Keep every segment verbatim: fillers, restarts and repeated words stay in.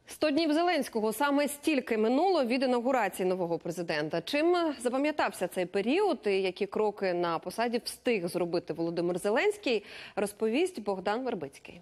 сто днів Зеленського – саме стільки минуло від інаугурації нового президента. Чим запам'ятався цей період і які кроки на посаді встиг зробити Володимир Зеленський, розповість Богдан Вербицький.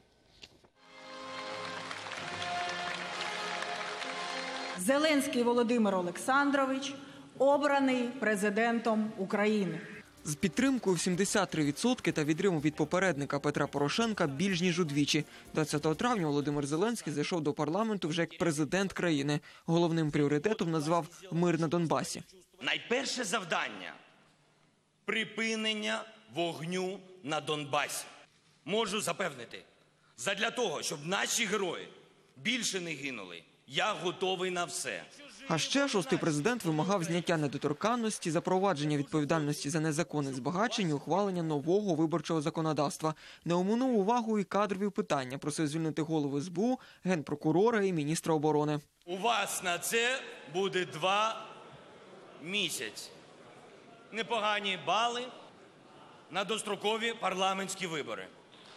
Зеленський Володимир Олександрович обраний президентом України. З підтримкою в сімдесят три відсотки та відривом від попередника Петра Порошенка більш ніж удвічі. двадцятого травня Володимир Зеленський зайшов до парламенту вже як президент країни. Головним пріоритетом назвав мир на Донбасі. Найперше завдання – припинення вогню на Донбасі. Можу запевнити, задля того, щоб наші герої більше не гинули, я готовий на все. А ще шостий президент вимагав зняття недоторканності, запровадження відповідальності за незаконне збагачення, ухвалення нового виборчого законодавства. Не оминув увагу і кадрові питання. Просив звільнити голову ес бе у, генпрокурора і міністра оборони. У вас на це буде два місяці. Непогані бали на дострокові парламентські вибори.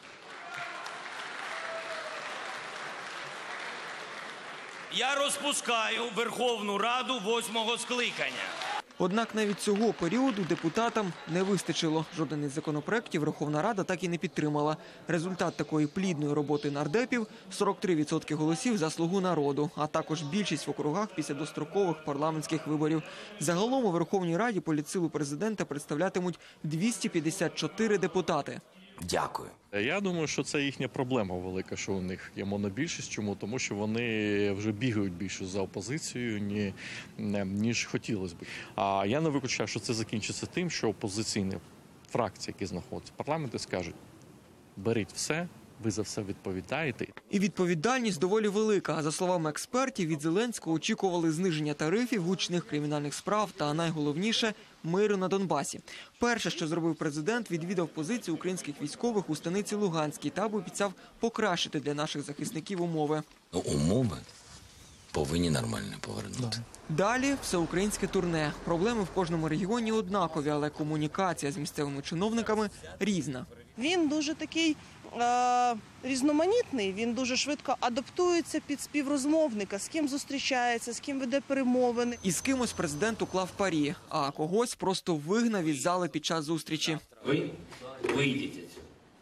Я розпускаю Верховну Раду восьмого скликання. Однак навіть цього періоду депутатам не вистачило. Жоден із законопроєктів Верховна Рада так і не підтримала. Результат такої плідної роботи нардепів – сорок три відсотки голосів за «Слугу народу», а також більшість в округах після дострокових парламентських виборів. Загалом у Верховній Раді політсилу президента представлятимуть двісті п'ятдесят чотири депутати. Дякую. Я думаю, що це їхня проблема велика, що у них є монобільшість. Чому? Тому що вони вже бігають більше за опозицією, ні, ніж хотілося б. А я не виключаю, що це закінчиться тим, що опозиційні фракції, які знаходяться в парламенті, скажуть: беріть все, ви за все відповідаєте. І відповідальність доволі велика. За словами експертів, від Зеленського очікували зниження тарифів, гучних кримінальних справ та, найголовніше, миру на Донбасі. Перше, що зробив президент, відвідав позиції українських військових у станиці Луганській та обіцяв покращити для наших захисників умови. Ну, умови повинні нормально повернути. Далі всеукраїнське турне. Проблеми в кожному регіоні однакові, але комунікація з місцевими чиновниками різна. Він дуже такий е, різноманітний, він дуже швидко адаптується під співрозмовника, з ким зустрічається, з ким веде перемовини. І з кимось президент уклав парі, а когось просто вигнав із зали під час зустрічі. Ви вийдіть відсюди.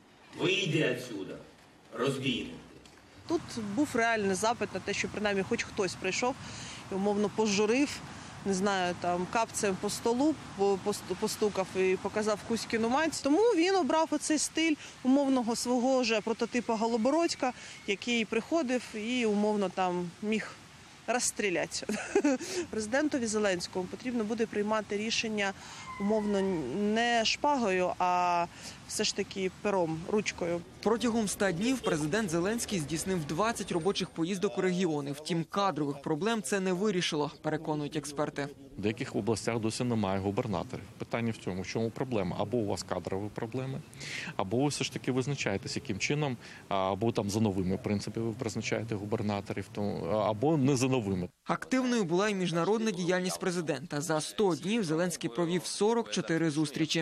Вийди відсюди. Розбійник. Тут був реальний запит на те, що принаймні хоч хтось прийшов і умовно пожурив, не знаю, там капцем по столу постукав і показав Кузькіну мать. Тому він обрав оцей стиль умовного свого ж прототипа Голобородька, який приходив і умовно там міг розстрілятися. Президентові Зеленському потрібно буде приймати рішення умовно не шпагою, а все ж таки пером, ручкою. Протягом ста днів президент Зеленський здійснив двадцять робочих поїздок у регіони. Втім, кадрових проблем це не вирішило, переконують експерти. В деяких областях досі немає губернаторів. Питання в цьому, в чому проблема? Або у вас кадрові проблеми, або ви все ж таки визначаєтесь, яким чином, або там за новими принципами ви призначаєте губернаторів, або не за новими. Активною була і міжнародна діяльність президента. За сто днів Зеленський провів сорок чотири зустрічі.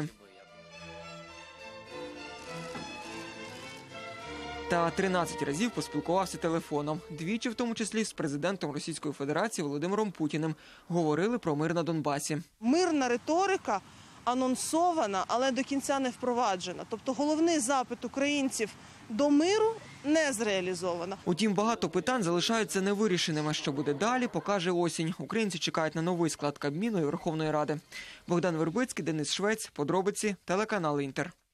Та тринадцять разів поспілкувався телефоном. Двічі, в тому числі з президентом Російської Федерації Володимиром Путіним. Говорили про мир на Донбасі. Мирна риторика анонсована, але до кінця не впроваджена. Тобто головний запит українців до миру не зреалізовано. Утім, багато питань залишаються невирішеними. Що буде далі, покаже осінь. Українці чекають на новий склад Кабміну і Верховної Ради. Богдан Вербицький, Денис Швець, подробиці, телеканал «Інтер».